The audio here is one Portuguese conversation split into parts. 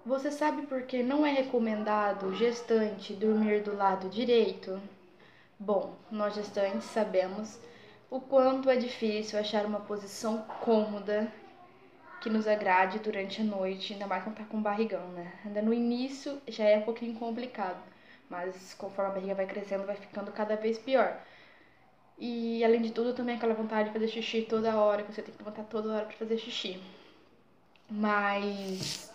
Você sabe por que não é recomendado gestante dormir do lado direito? Bom, nós gestantes sabemos o quanto é difícil achar uma posição cômoda que nos agrade durante a noite, ainda mais quando tá com barrigão, né? Ainda no início já é um pouquinho complicado, mas conforme a barriga vai crescendo, vai ficando cada vez pior. E além de tudo, também aquela vontade de fazer xixi toda hora, que você tem que levantar toda hora pra fazer xixi. Mas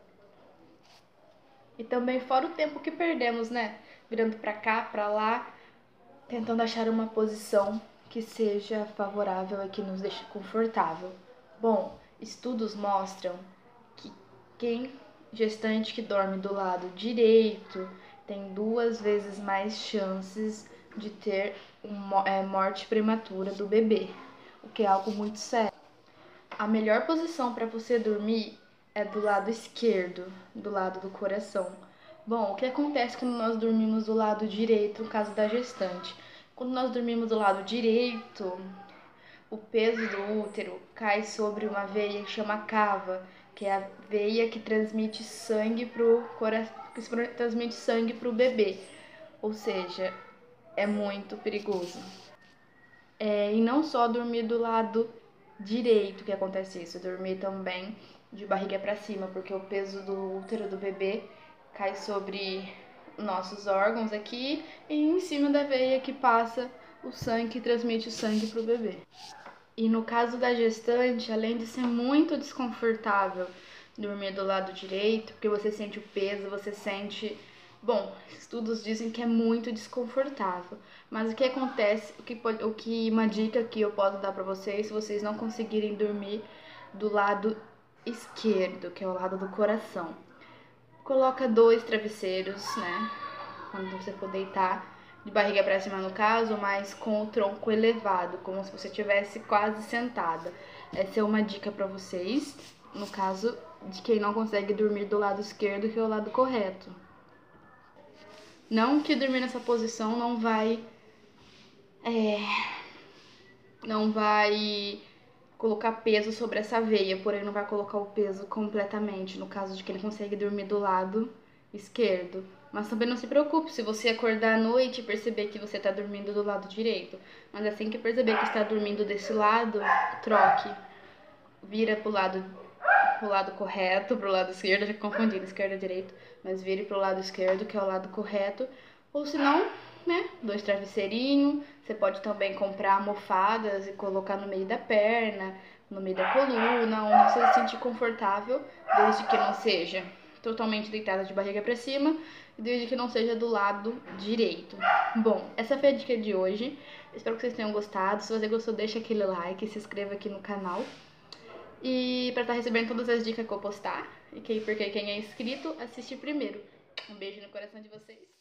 e também fora o tempo que perdemos, né? Virando pra cá, pra lá, tentando achar uma posição que seja favorável e que nos deixe confortável. Bom, estudos mostram que quem gestante que dorme do lado direito tem 2 vezes mais chances de ter morte prematura do bebê, o que é algo muito sério. A melhor posição para você dormir é do lado esquerdo, do lado do coração. Bom, o que acontece quando nós dormimos do lado direito, no caso da gestante? Quando nós dormimos do lado direito, o peso do útero cai sobre uma veia que chama cava, que é a veia que transmite sangue pro coração, que transmite sangue pro bebê. Ou seja, é muito perigoso. E não só dormir do lado direito que acontece isso, dormir também de barriga para cima, porque o peso do útero do bebê cai sobre nossos órgãos aqui e em cima da veia que passa o sangue, que transmite o sangue para o bebê. E no caso da gestante, além de ser muito desconfortável dormir do lado direito, porque você sente o peso, você sente. Bom, estudos dizem que é muito desconfortável. Mas o que acontece, uma dica que eu posso dar pra vocês, se vocês não conseguirem dormir do lado esquerdo, que é o lado do coração. Coloca 2 travesseiros, né? Quando você for deitar, de barriga para cima no caso, mas com o tronco elevado, como se você estivesse quase sentada. Essa é uma dica para vocês, no caso de quem não consegue dormir do lado esquerdo, que é o lado correto. Não que dormir nessa posição não vai colocar peso sobre essa veia, porém não vai colocar o peso completamente, no caso de que ele consegue dormir do lado esquerdo. Mas também não se preocupe se você acordar à noite e perceber que você está dormindo do lado direito. Mas assim que perceber que está dormindo desse lado, troque. Vira pro lado correto, pro lado esquerdo, já confundindo esquerda e direito, mas vire pro lado esquerdo, que é o lado correto. Ou se não, né, 2 travesseirinhos. Você pode também comprar almofadas e colocar no meio da perna, no meio da coluna, onde você se sentir confortável, desde que não seja totalmente deitada de barriga para cima e desde que não seja do lado direito. Bom, essa foi a dica de hoje. Espero que vocês tenham gostado. Se você gostou, deixa aquele like, se inscreva aqui no canal. E para estar recebendo todas as dicas que eu postar, porque quem é inscrito, assiste primeiro. Um beijo no coração de vocês.